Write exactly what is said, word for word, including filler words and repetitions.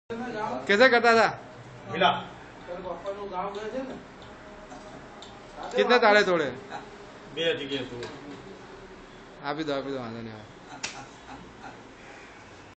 कैसे करता था? मिला कितने ताले तोड़े? બે જગ્યાએ તો આપી દો આપી દો વાંધો નહીં.